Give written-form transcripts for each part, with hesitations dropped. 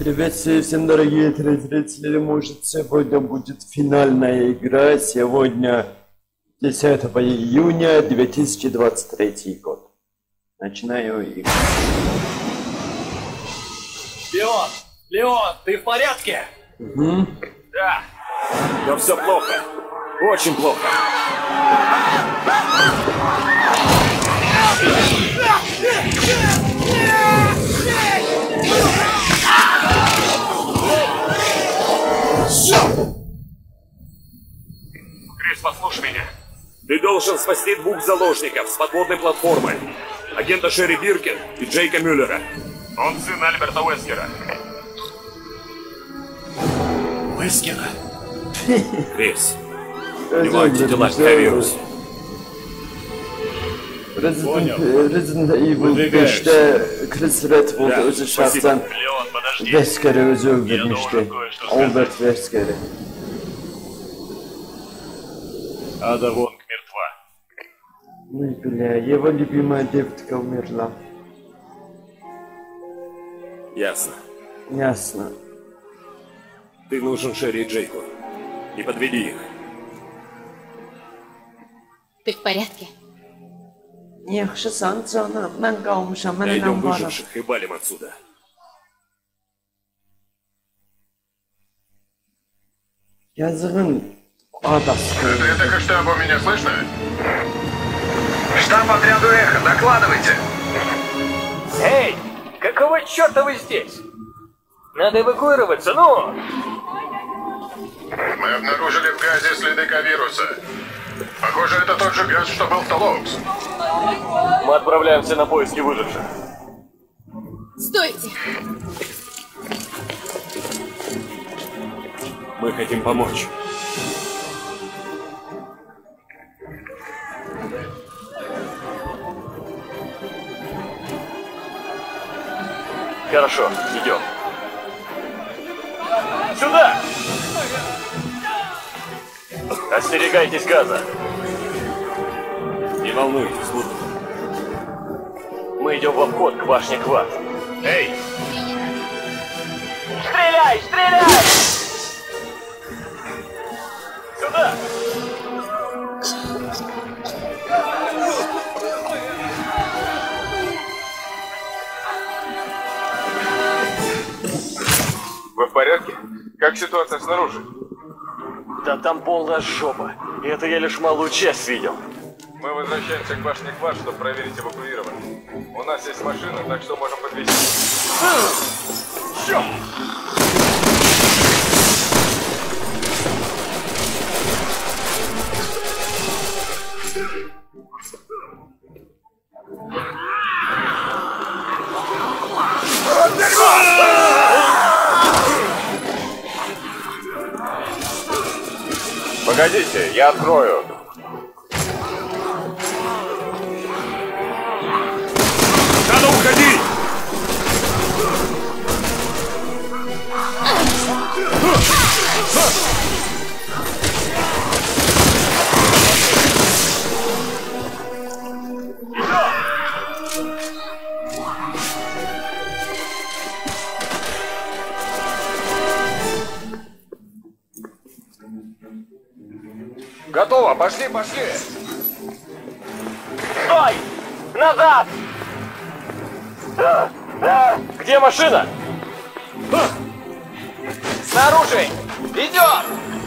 Приветствую всем, дорогие телезрители. Может, сегодня будет финальная игра. Сегодня 10 июня 2023 год. Начинаю игру. Леон! Леон, ты в порядке? Угу. Да. Но все плохо. Очень плохо. Крис, послушай меня. Ты должен спасти двух заложников с подводной платформы. Агента Шерри Биркин и Джейка Мюллера. Он сын Альберта Уэскера. Уэскера? Крис, снимайте дела к вирусу. Resident Evil 5'te Chris Redfield özü şahsen Wesker'i özü öldürmüştü. Albert Wesker'i. Ада Вонг мертва. Ну и бля, его любимая девочка умерла. Ясно. Ясно. Ты нужен Шерри и Джейку. Не подведи их. Ты в порядке? Yaxşısan canım, mən qalmışam, mən Найдем inanmaram. выживших и валим отсюда. Yazığın adası. Это к штабу, меня слышно? Штаб отряду Эхо, докладывайте. Эй, какого черта вы здесь? Надо эвакуироваться, ну! Мы обнаружили в газе следы К-вируса. Похоже, это тот же газ, что был в Толоукс. Мы отправляемся на поиски выживших. Стойте! Мы хотим помочь. Хорошо, идем. Сюда! Остерегайтесь газа. Не волнуйтесь, буду. Мы идем в обход к башне Квад. Эй! Стреляй! Стреляй! Сюда! Вы в порядке? Как ситуация снаружи? Да там полная жопа. И это я лишь малую часть видел. Мы возвращаемся к башне Квад, чтобы проверить эвакуирование. У нас есть машина, так что можем подвезти. Чё? Погодите, я открою. Надо уходить! Готово, пошли, пошли. Стой! Назад! Где машина? Снаружи! Идем!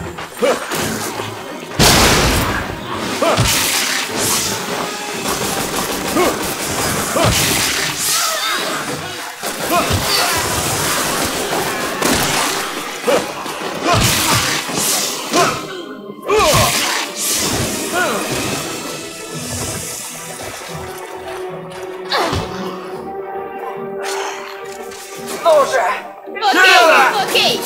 Ну же! Окей!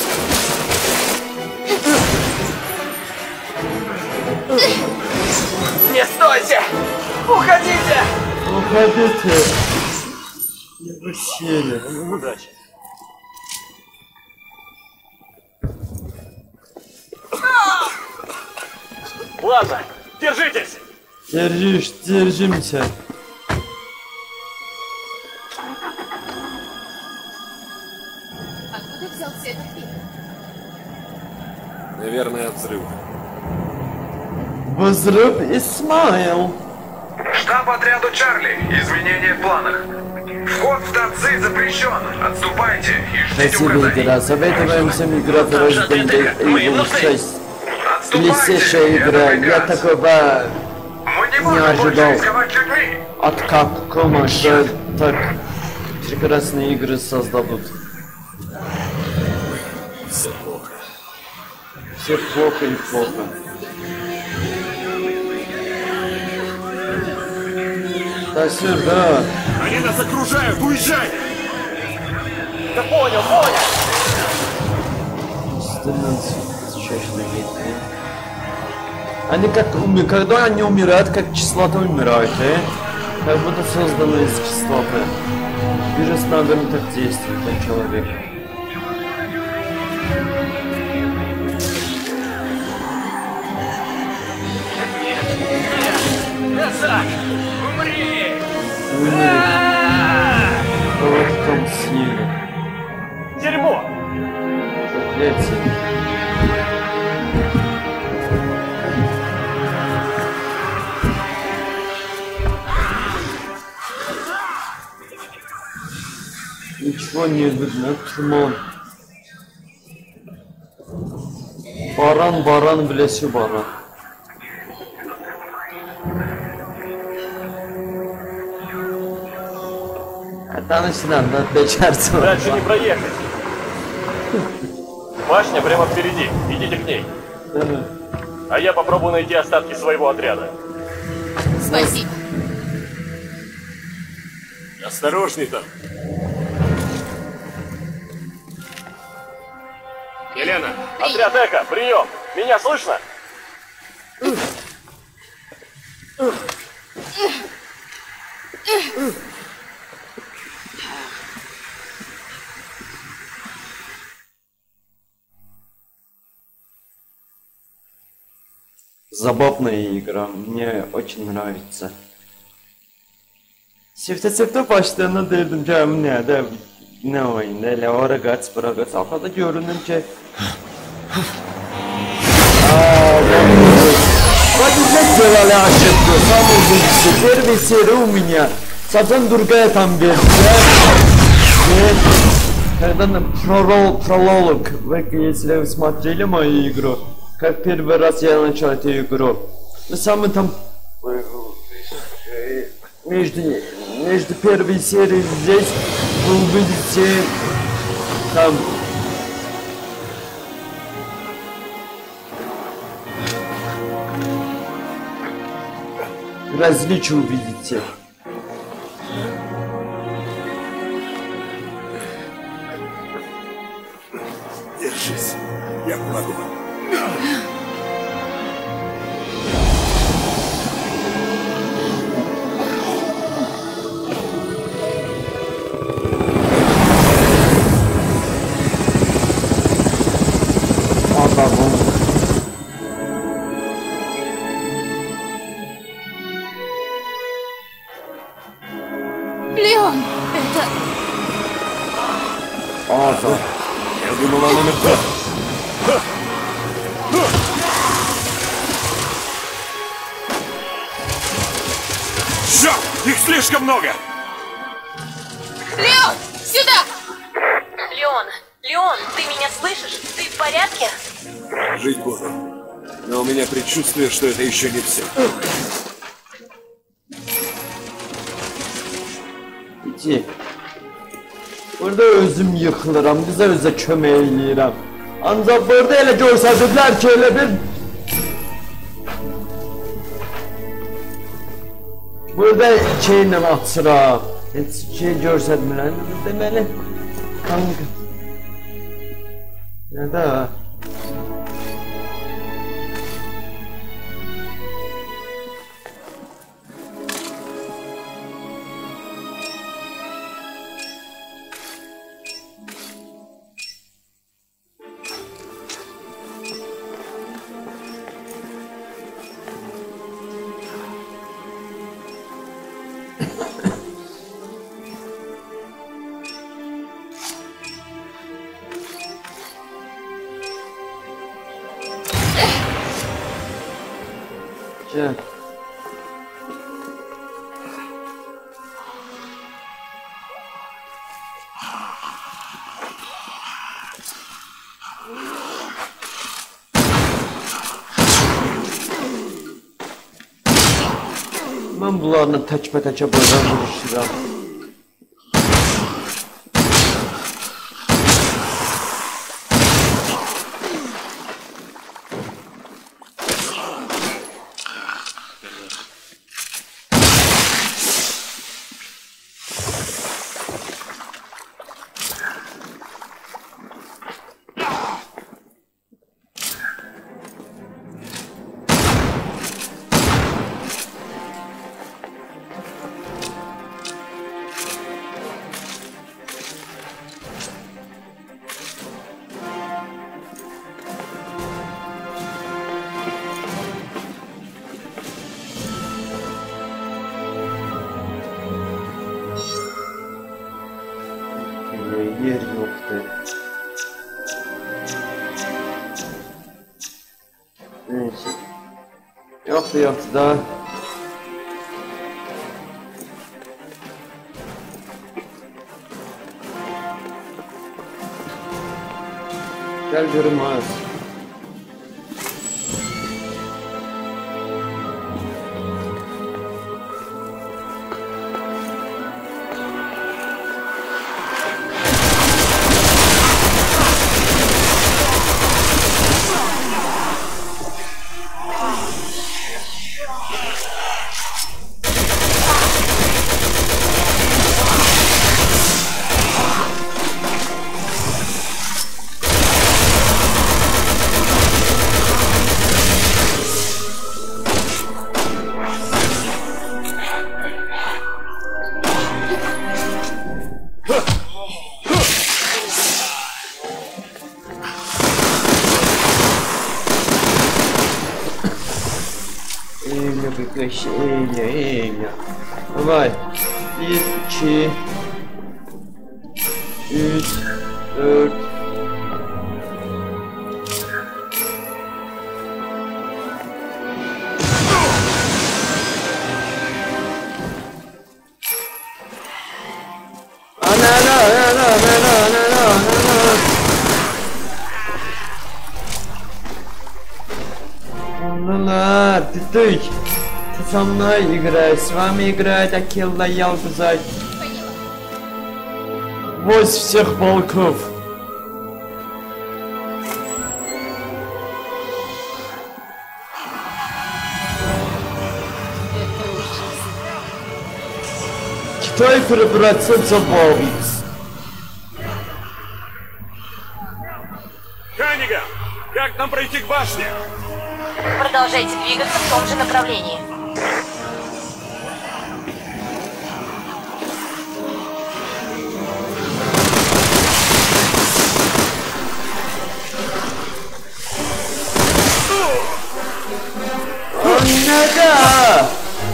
Не стойте! Уходите! Уходите. Его сели. Удачи. Ладно, держитесь! Держимся. Откуда взялся этот вид? Наверное, от взрыва. Взрыв Исмаил. Штаб отряду Чарли. Изменения в планах. Вход в торцы запрещен. Отступайте и ждите Спасибо, указаний. игра. Советуем всем играть в Resident Evil 6. Отступайте. Блестящая игра. Я такого Мы не не можем больше ожидал. рисковать людьми. от Capcom, что так прекрасные игры создадут. Все плохо. Все плохо и плохо. Да сюда. Они нас окружают! Уезжай! Да понял. 14 чашный вид. Они когда они умирают, как кислота умирают, как будто созданы из кислоты. Вирус, наверное, так действует на человека. Назад! Умри! Вот в том снеге. Дерьмо! Проклятие. Ничего не видно, туман. Баран в лесу баран. Это начинает отличаться. Дальше не проехать. Башня прямо впереди. Идите к ней. А я попробую найти остатки своего отряда. Спасибо. Осторожней там. Елена! Отряд Эко, прием! Меня слышно? Забавная игра, мне очень нравится. Çifte başlarına derdim ki ne de ne oyun ne la ora gats bırak safhada görünüm ki Водитель сделали ошибку, самый лучший, первый серия у меня, совсем другая там версия. Когда на пролог, если вы смотрели мою игру, как первый раз я начал эту игру, самый там между первой серией здесь вы увидите там различия увидите. Держись. Я помогу. Леон, это... Я думал, она мертва. Черт! Их слишком много! Леон, сюда! Леон, ты меня слышишь? Ты в порядке? Жить буду. Но у меня предчувствие, что это еще не все. İki. Burada özüm yıkılırım, bize özə kömək eləyirəm. Ancaq burada elə görsədiblər ki, elə bir... Burada şeylə açıram. Heç şey görsədmirəm. Deməli, kanka. Nədə? Так. Ben bunlarla təkbə-təkə buradan vuruşuram. Yer yoktu. Neyse. Yoktu da. Gel görüm az. Eğilme. Давай. 1, 2, 3, 4. Тык. Ты со мной играешь, с вами играет Акилла Ялгузай. Вось всех волков. Китай превратится в забавниц. Ханниган, как нам пройти к башне? Продолжайте двигаться в том же направлении. Надо!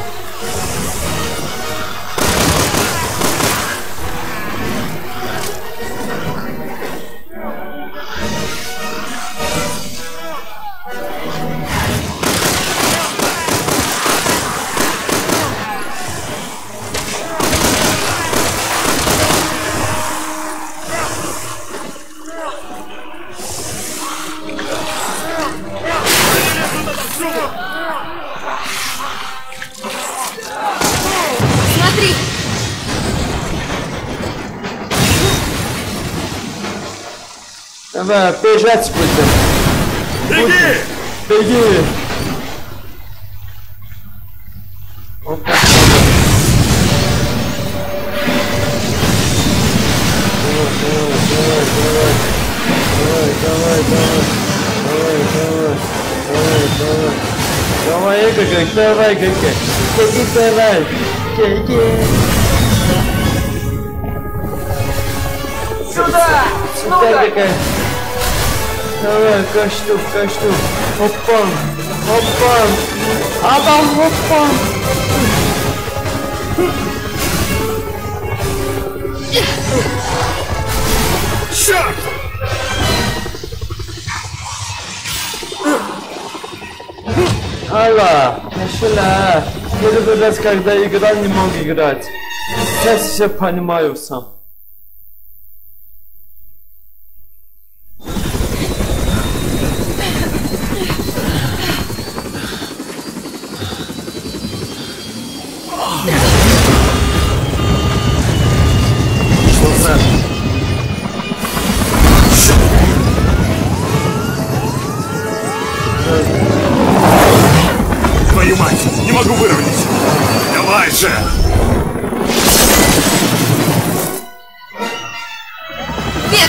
Смотри! Давай, бежать будем. Беги! Беги! Опа. Давай, Игорь, давай, Игорь. Беги, давай. Беги. Сюда! Сюда, Игорь. Давай, каштук. Опа. Адам, опа. Черт! Алла, пошла. Первый раз, когда играл, не мог играть. Сейчас все понимаю сам. Твою мать! Не могу выровнять! Давай же! Вверх!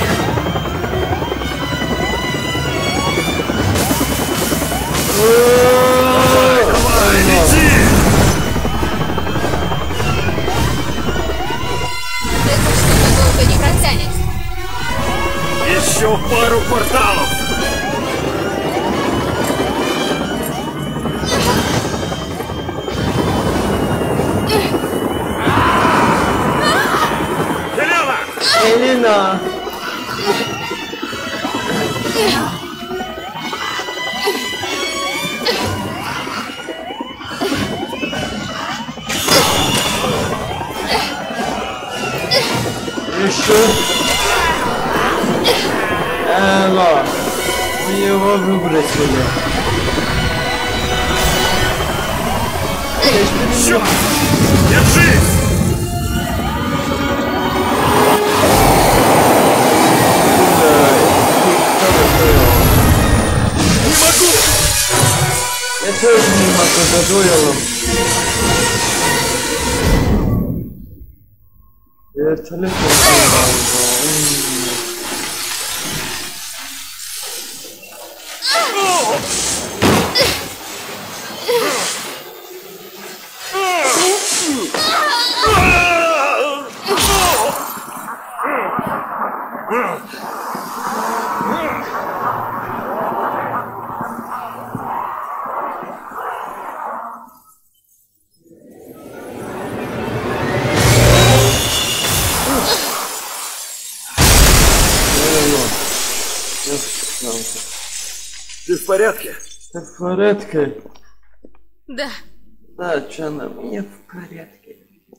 Давай, лети! Это что-то долго не протянет. Еще пару кварталов! Елена! Элина! Еще? Элла! Мы его выбросили. Черт! Держись! Не могу! Я тоже не могу, задуяло. Вертолет. Ты в порядке? Ты в порядке? Да. Да, Джана, мне в порядке.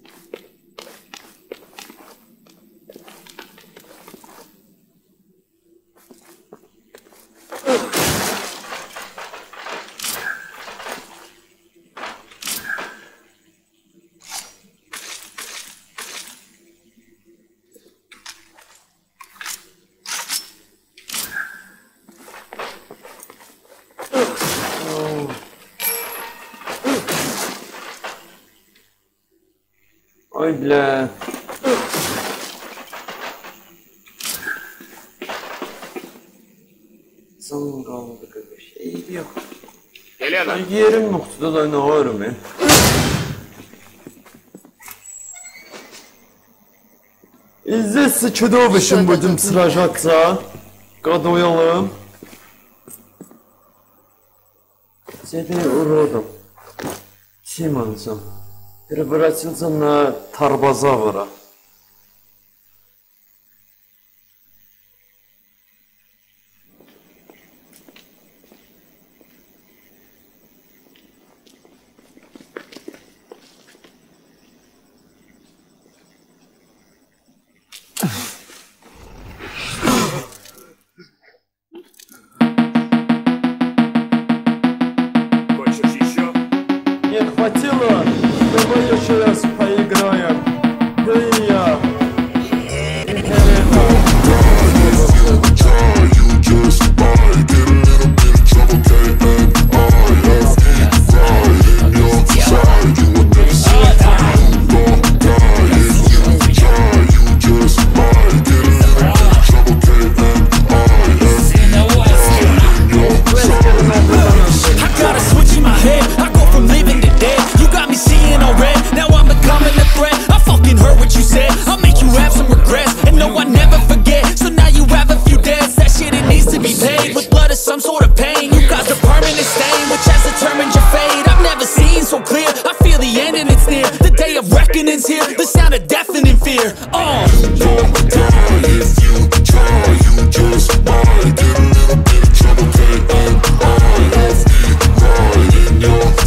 Ой, бля. Son kaldı bir şey yok. Елена! Yerim noktada da oynarım ya. Здесь с чудовищем будем сражаться. Годуэлом. С этим уродом. Симонсом. Превратился на тарбозавра. Хочешь еще? Не хватило? Давай еще раз поиграем. Ты и я. И Елена. I got a switch in my head, I go from living to dead. You got me seeing all red, now I'm becoming a threat. I fucking heard what you said, I'll make you have some regrets. And no, I never forget, so now you have a few debts. That shit, it needs to be paid with blood or some sort of pain. You caused a permanent stain, which has determined your fate. I've never seen so clear, I feel the end and it's near. The day of reckoning's here, the sound of deafening fear. Get a little bit of trouble, can't end. All left, right in your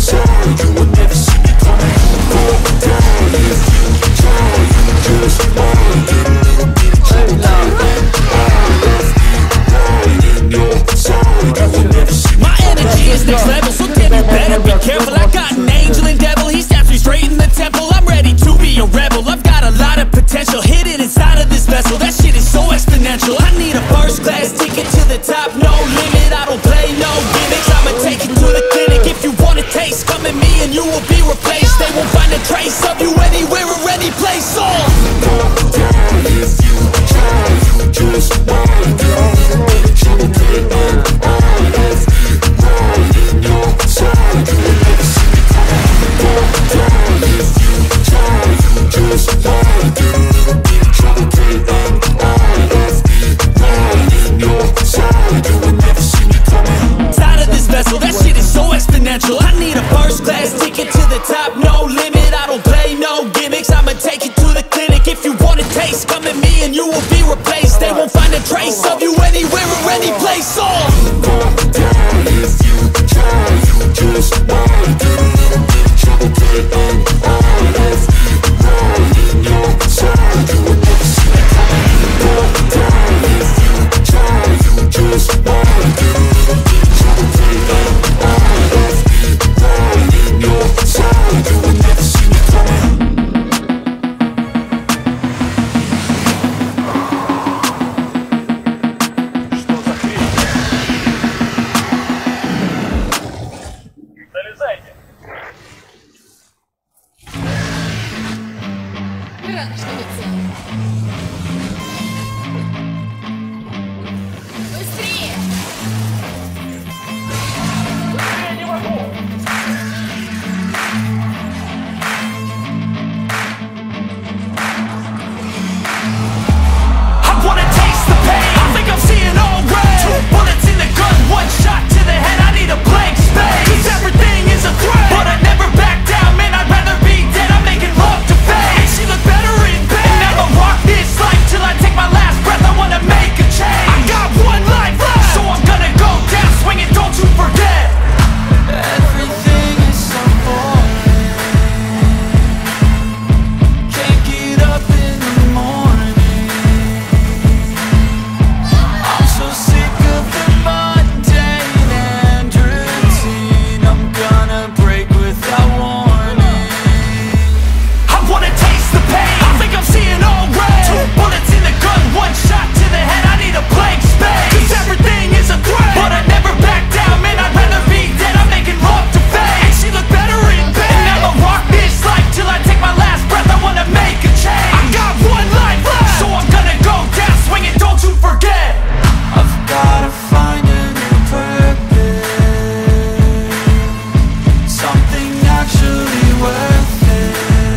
top, no limit. I don't play no gimmicks, I'ma take you to the clinic. If you want a taste, come at me and you will be replaced. They won't find a trace of you anywhere or any place. Side of this vessel, that shit is so exponential. I need a first class ticket to the top, no limit. I don't play no gimmicks, I'ma take you to the clinic. If you want a taste, come at me and you will be replaced. They won't find a trace of you anywhere or any place. Рано что-нибудь. Быстрее! Я не могу! I wanna taste the pain. I think I'm seeing all red. 2 bullets in the gun, 1 shot to the head. I need a blank space. 'Cause everything is a threat, but I never back down. Man, I'd rather be dead. I'm making love to fate. And she look better in bed. And I'ma rock this life till I take my last breath. I wanna make a change. I got 1 life left, so I'm gonna go down swinging. Don't you forget. Everything is so boring. Can't get up in the morning. I'm so sick of the mundane and routine. I'm gonna break without warning. I wanna taste the pain. I think I'm seeing all red. 2 bullets in the gun, 1 shot to the head. I need a blank space. 'Cause everything is a threat, but I never back down. Man, I'd rather be dead. I'm making love to fate. And she look better in bed. And I'ma rock this life till I take my last breath. I wanna make a change. I got 1 life left, so I'm gonna go down swinging. Don't you forget. I've gotta find a new purpose, something actually worth it.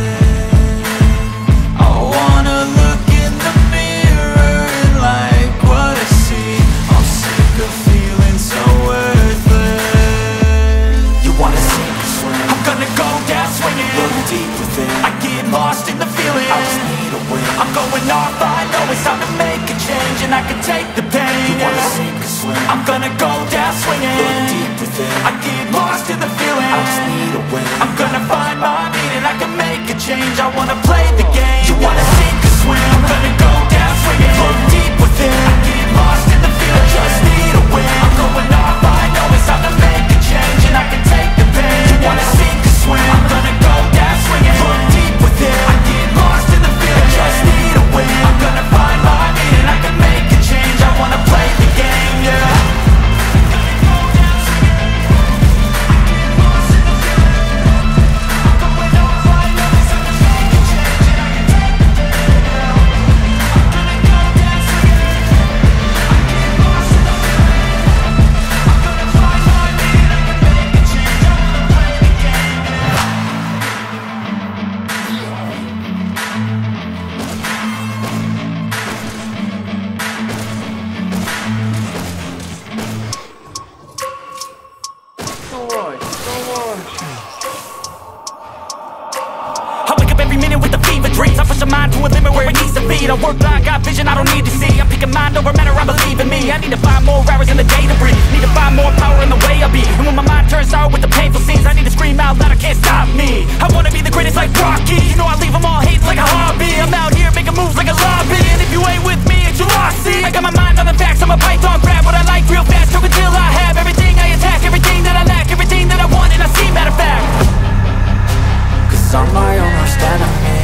I wanna look in the mirror and like what I see. I'm sick of feeling so worthless. You wanna sink or swim? I'm gonna go down swinging. Look deep within. I get lost in the feeling. I just need a win. I'm going off. I know it's time to make a change, and I can take the pain. You wanna sink or swim? I'm gonna go down swinging. Look deep within. I get lost in the feeling. I just need a win. I'm gonna find my meaning. I can make a change. I wanna play the game. You wanna sink or swim? I'm gonna go down swinging. Look deep within. I get lost in the feeling. I just need a win. I'm going off. I know it's time to make a change, and I can take the pain. You wanna sink or swim? I'm gonna go down swinging. Look deep within. I get lost in the feeling. I just need a win. I'm gonna find my meaning. I can make a change. I wanna play the game, yeah. Давай, давай. I wake up every minute with the fever dreams. I push my mind to a limit where it needs to be. I work blind, got vision I don't need to see. I'm picking mind over matter, I believe in me. I need to find more hours in the day to breathe. Need to find more power in the way I be. And when my mind turns sour with the painful scenes, I need to scream out loud, I can't stop me. I wanna be the greatest like Rocky. You know I leave them all hating like a hobby. I'm out here making moves like a lobby. And if you ain't with me, it's your loss, see. I got my mind on the facts, I'm a python, grab what I like real fast. Choke until I have everything I attack, everything that I lack, everything that I want and I see, matter of fact. 'Cause I'm my own worst enemy.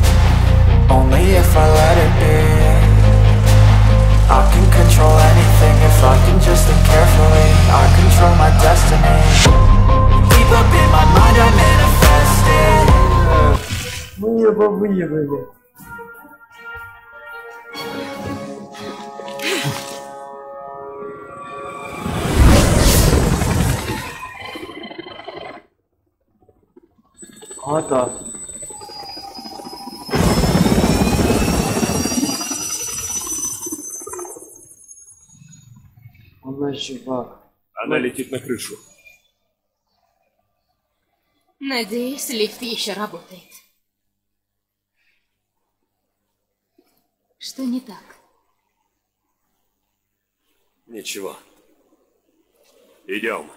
Only if I let it be. I can control anything control my destiny. Deep up in my mind I manifest it. Выебали. Ада. Она жива. Она летит на крышу. Надеюсь, лифт еще работает. Что не так? Ничего. Идем.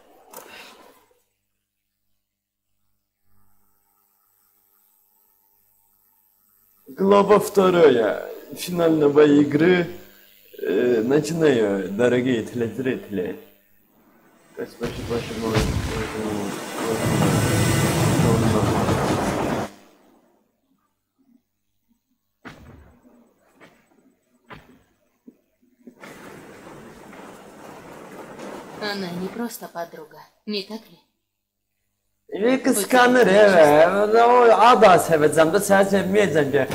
Глава 2 финального игры. Начинаю, дорогие телезрители. Спасибо вашему. Она не просто подруга, не так ли? Bir kıskanır evet. O ada seveceğim de sen sevmeyeceksin ki.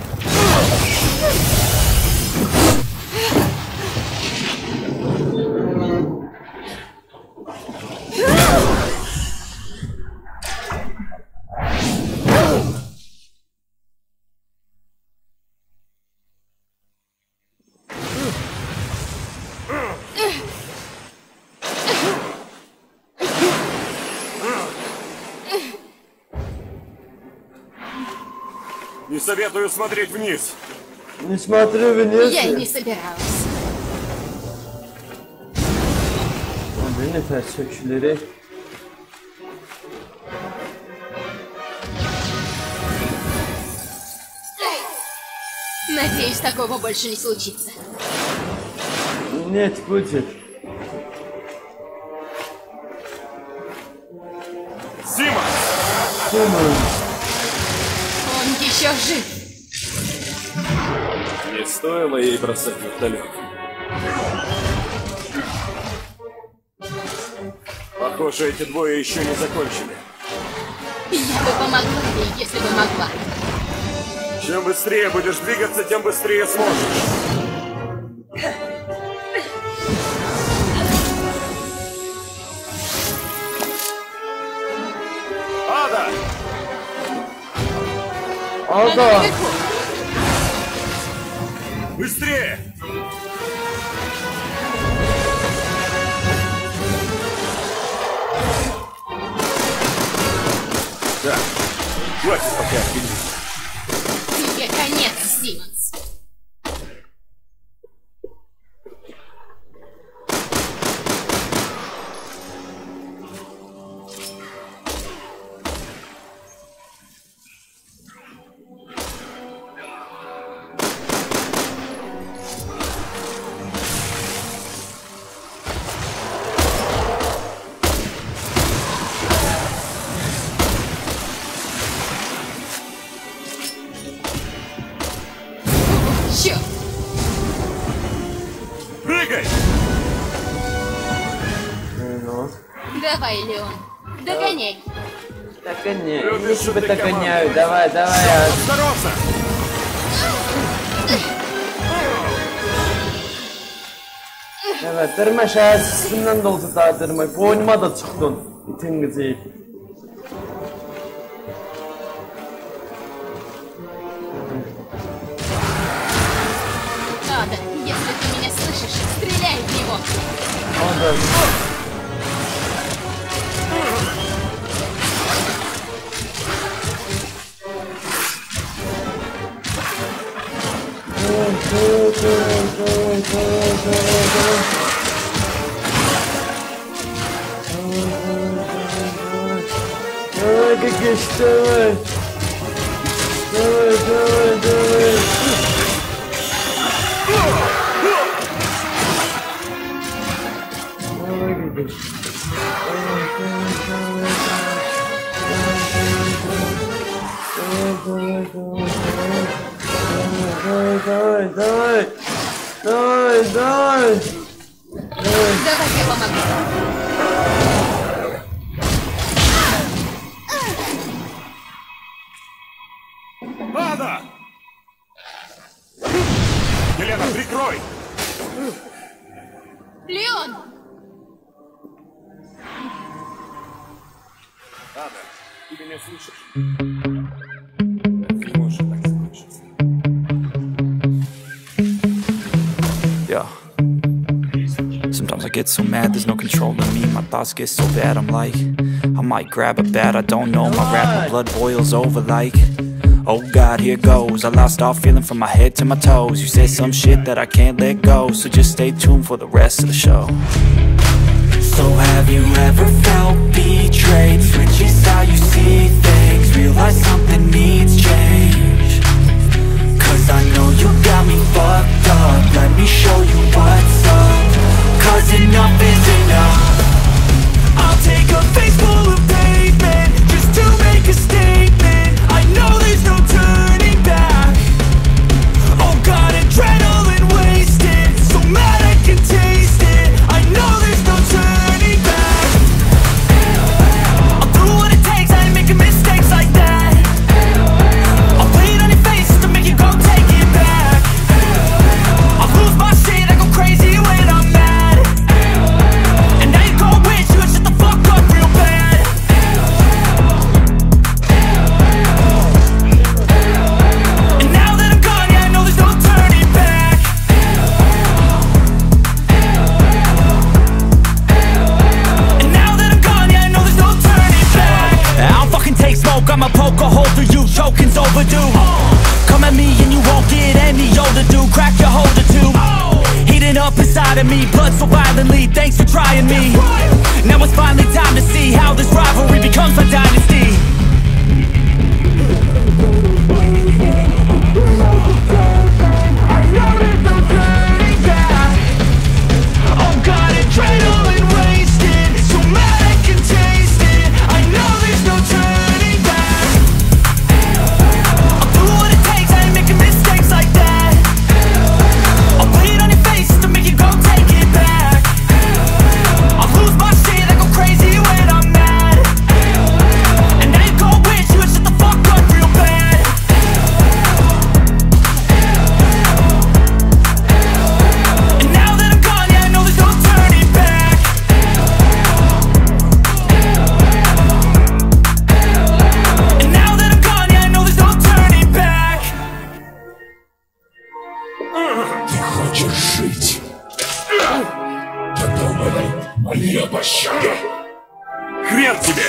Не советую смотреть вниз. Не смотрю вниз. Я и не собиралась. Bir nefes söküleri. Надеюсь, такого больше не случится. Нет, будет. Сима! Он еще жив. Не стоило ей бросать вертолет. Похоже, эти двое еще не закончили. Я бы помогла ей, если бы могла. Чем быстрее будешь двигаться, тем быстрее сможешь. Ада! Она Ada. наверху. Быстрее! Да, хватит пока офигеть. Тебе конец, Симмонс. Черт! Прыгай! Ну. Давай, Леон, догоняй. Догоняю. Я тебя догоняю. Давай, давай. Осторожно! Evet, tırma şahsından da olsa daha tırma. Boynuma da çıktın. İtin kızı. Ада, если ты меня слышишь, стреляй в него. Ada. Давай, как еще, давай. Давай, давай, давай. Давай, как Давай, давай, давай, давай. Давай я помогу. Елена, прикрой! Леон! Ада, ты меня слышишь? Не можешь так слышаться. Yeah. Sometimes I get so mad, there's no control in me. My thoughts get so bad, I'm like, I might grab a bat, I don't know. My wrath, my blood boils over like, oh God, here goes. I lost all feeling from my head to my toes. You said some shit that I can't let go, so just stay tuned for the rest of the show. So have you ever felt betrayed? Switches how you see things, realize something needs change. Cause I know you got me fucked up, let me show you what's up. Cause enough is enough. I'll take a face full of pavement just to make a statement. I know there's no turning back. Oh God, adrenaline wasted, so mad I can taste it. I know there's no turning back. I'll do what it takes, I ain't making mistakes like that. I'll play it on your face to make you go take it back. I'll lose my shit, I go crazy when I'm mad. And now you gon' wish you would shut the fuck up real bad. And now that I'm gone, yeah, I know there's no turning back. And now that I'm gone, yeah, I know there's no turning back. I don't fucking take smoke, I'ma poke a hole through you, choking's overdue. Come at me and you won't get any older, dude. Crack your holder too. Heating up inside of me, blood so violently, thanks for trying me. Now it's finally time to see how this rivalry becomes a dynasty. Oh God, adrenaline wasted, so mad I can taste it. I know there's no turning back. I'll do what it takes, I ain't making mistakes like that. I'll play it on your face to make you go take it back. I'll lose my shit, I go crazy when I'm mad. And now you gon' wish you would shut the fuck up real bad. And now that I'm gone, yeah, I know there's no turning back. And now that I'm gone, yeah, I know there's no turning back. Ты хочешь жить? Тогда умоляй, моли о пощаде. Хрен тебе!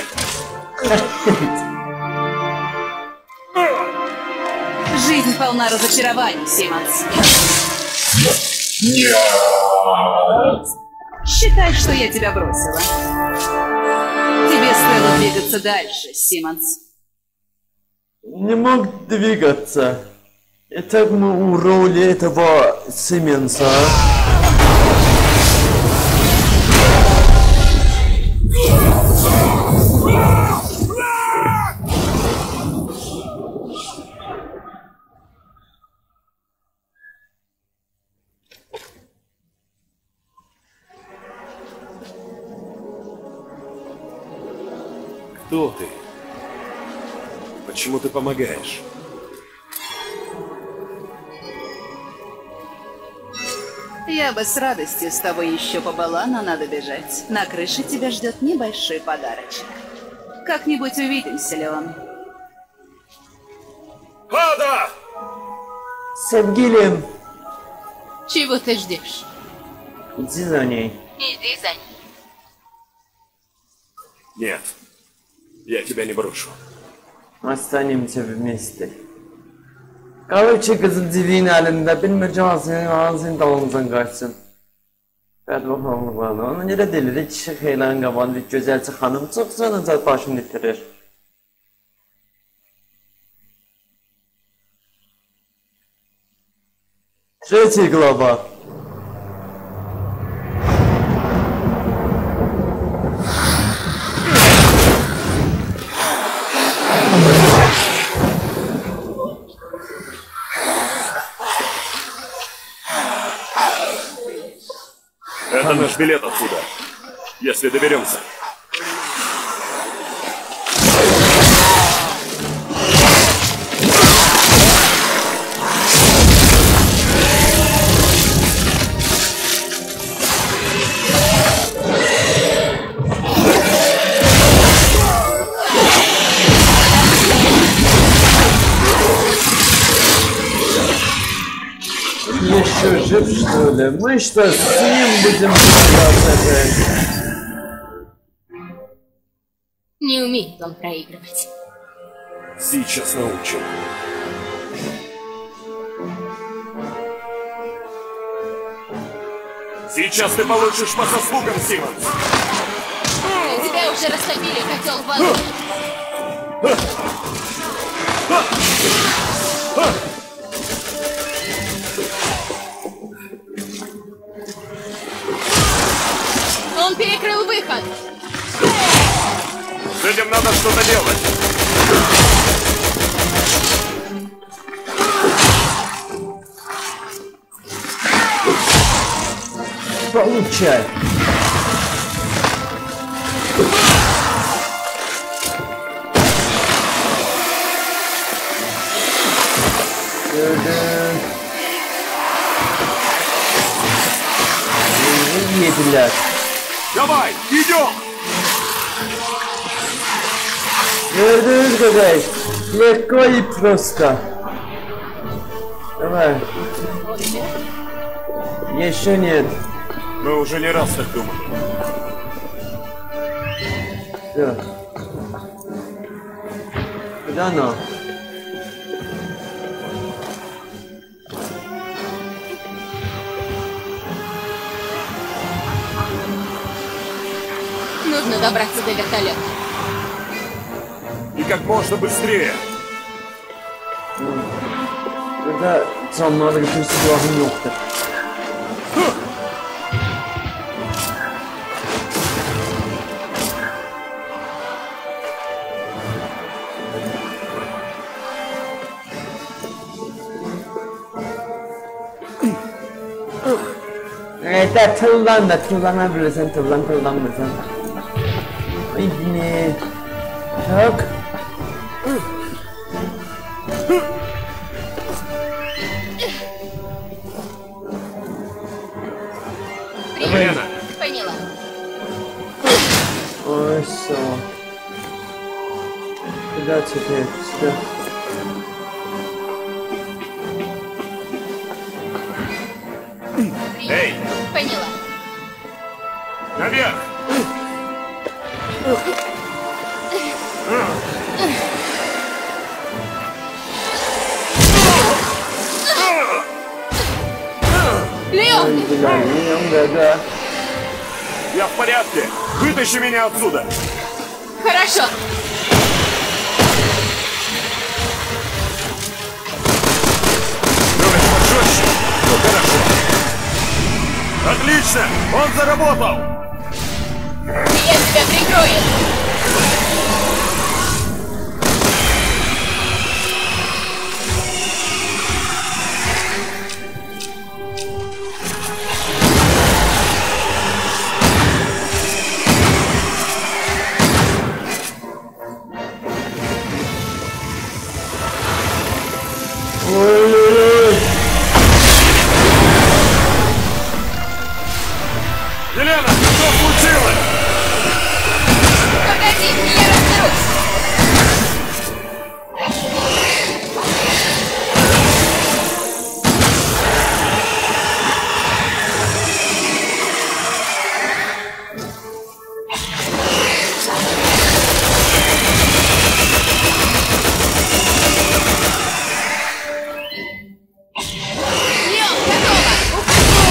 Жизнь полна разочарований, Симмонс. Нет! Считай, что я тебя бросила. Тебе стоило двигаться дальше, Симмонс. Не мог двигаться. Это у роли этого Симмонса. Кто ты? Почему ты помогаешь? Я бы с радостью с тобой еще побыла, но надо бежать. На крыше тебя ждет небольшой подарочек. Как-нибудь увидимся, Леон. Ада! Sevgilim, Чего ты ждешь? иди за ней. Иди за ней. Нет, я тебя не брошу. Останемся вместе. Короче, kızın divinin elinde bilmece ağzının dalımızdan kaçsın. Bədbaxtlık var. Onu nerə deyilir? Kişi xeylan qabandı, gözəlçi xanım çıxsa necə başını itirir. Третья глава. Это наш билет отсюда, если доберемся. Еще жив, что ли? Мы что, с ним будем играть? Не умеет он проигрывать. Сейчас научим. Сейчас ты получишь по заслугам, Симмонс. Тебя уже растопили, котел в воду. Он перекрыл выход. С этим надо что-то делать. Получай. Медлят. Давай, идем! Gördünüz kadar. Легко и просто. Давай. Еще нет. Мы уже не раз так думали. Все. Куда оно? Нужно добраться до вертолета. И как можно быстрее. Burada canlılarda bir silahım yoktur. Evet, tırlanabilirsen, tırlanabilirsen. Ay ne? Çok. Елена! Поняла. Ой, все. Куда теперь? Сюда. Эй! Поняла. Наверх! Леон! Да. Я в порядке! Вытащи меня отсюда! Хорошо. Давай пожестче! Ну хорошо! Отлично! Он заработал! Я тебя прикрою. Елена, что случилось? Погоди, я разберусь. Леон, готово.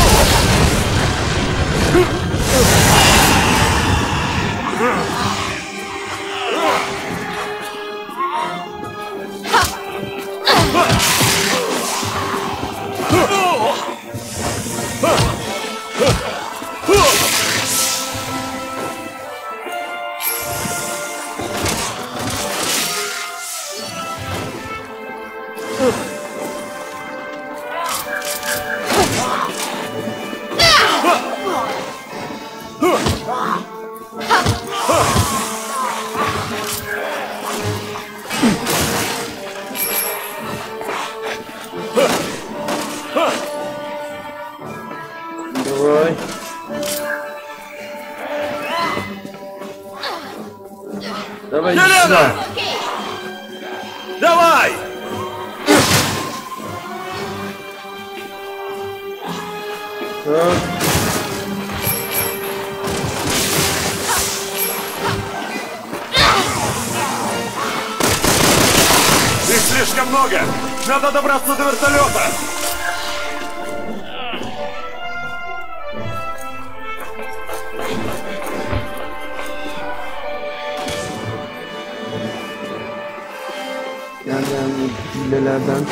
Давай. Давай Елена! сюда. Окей. Давай! Так. Их слишком много! Надо добраться до вертолета! Yani hilelerden.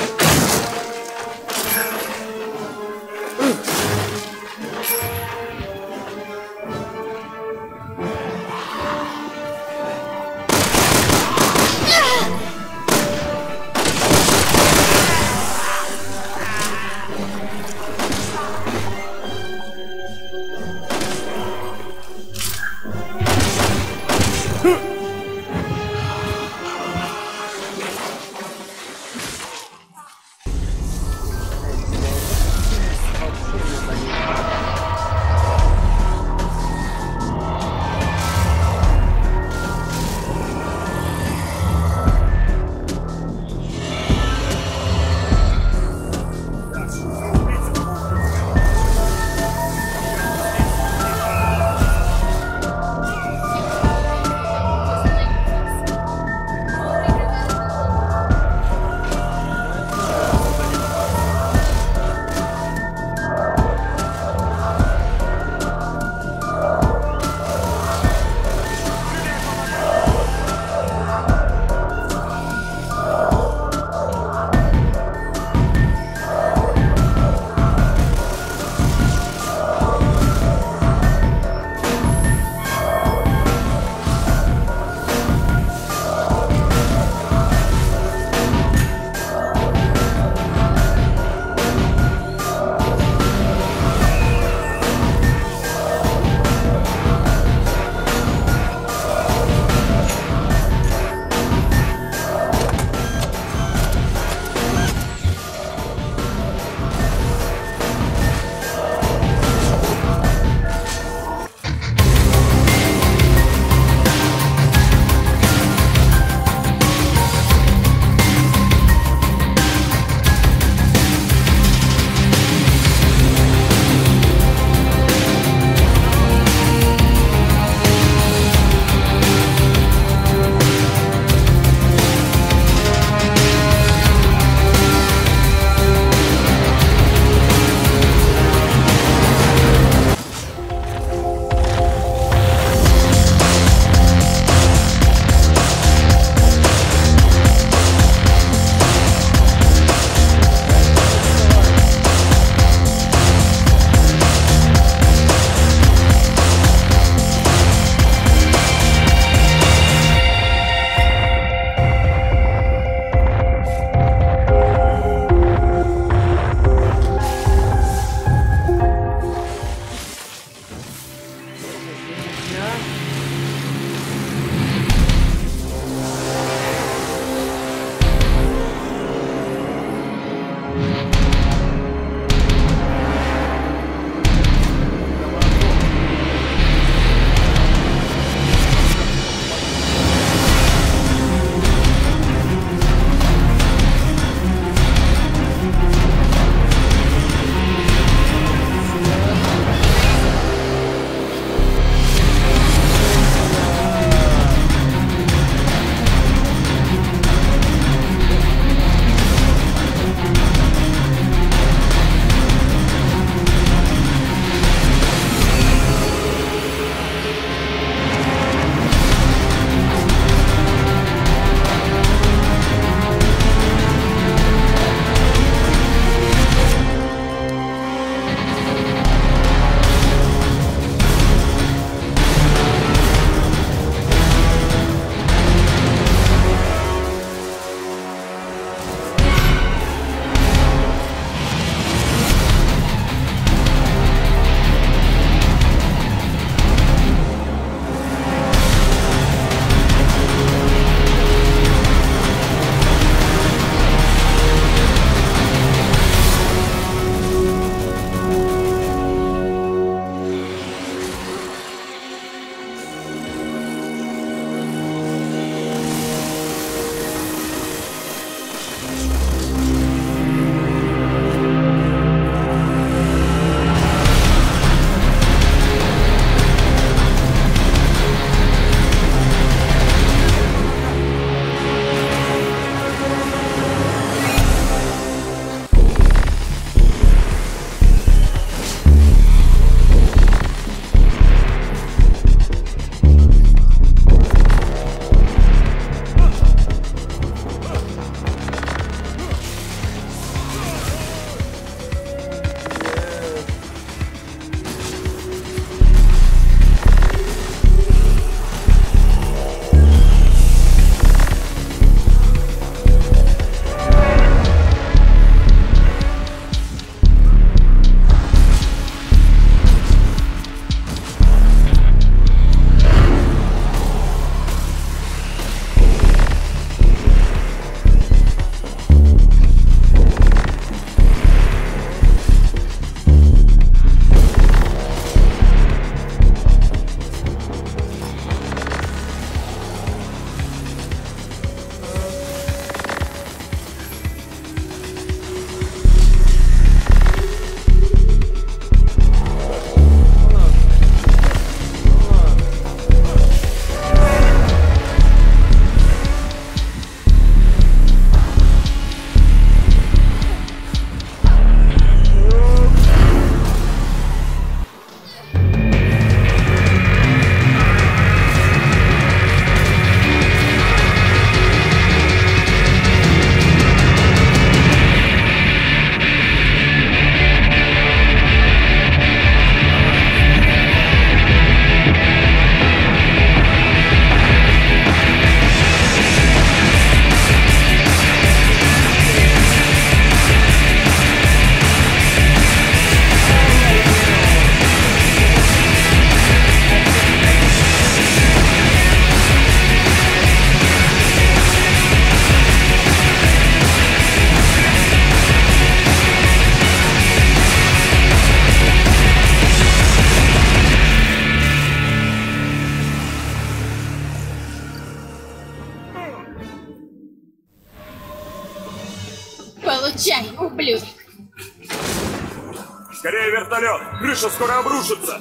Скорее вертолет! Крыша скоро обрушится!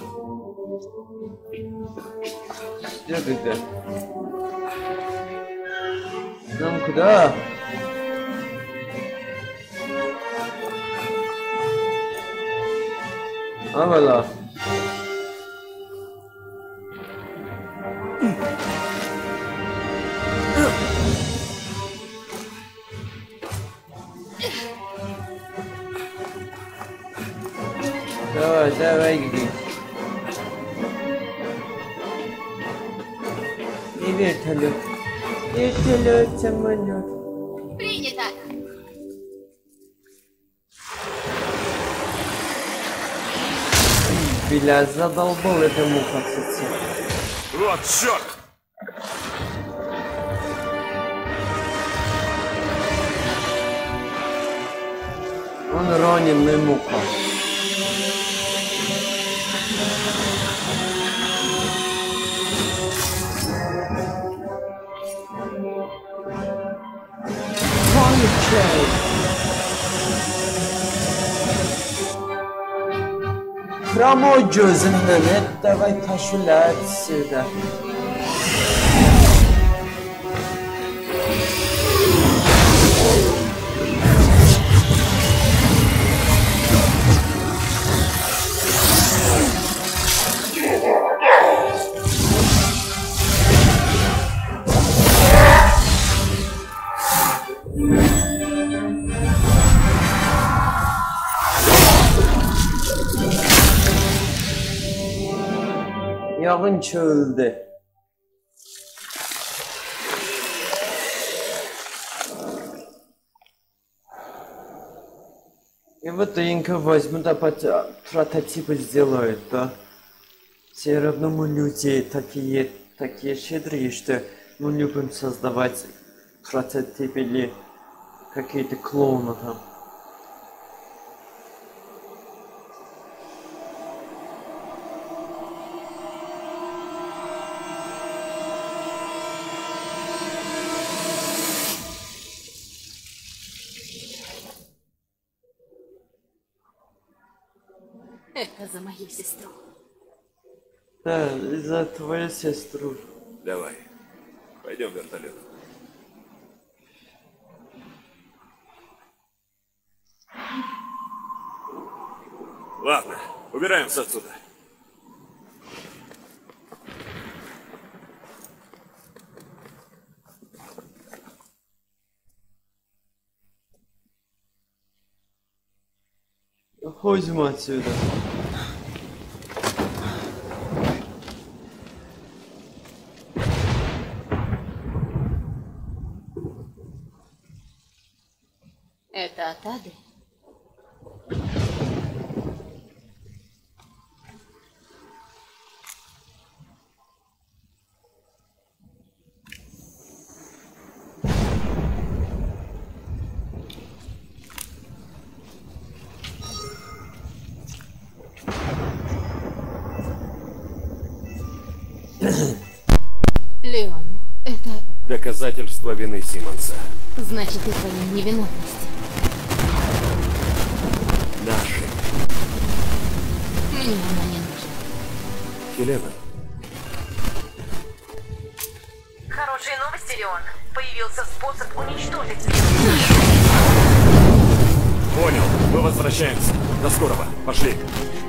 Где? Нам куда? Авала. Давай, Гиги. И вертолет. Вертолет, самолет. Принято. Бля, задолбал это муха совсем. Вот черт! Он раненый муха. Прямо gözünden et, давай taşılar отсюда. Yağın çölde. И вот Инка возьмут, а прототипы сделают, да? Все равно мы люди такие щедрые, что мы любим создавать прототипы или какие-то клоуны там. Это за мою сестру. Да, за твою сестру. Давай, пойдем в вертолет. Ладно, убираемся отсюда. Уходим отсюда. Это Атады? Леон, это... Доказательство вины Симмонса. Значит, и твоя невиновность. Наши. Мне она не нужна. Хелена. Хорошие новости, Леон. Появился способ уничтожить мир. Понял, мы возвращаемся. До скорого. Пошли.